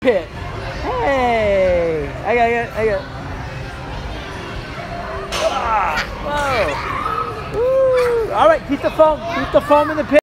pit. Hey, I got. Whoa. Woo. All right, keep the foam in the pit.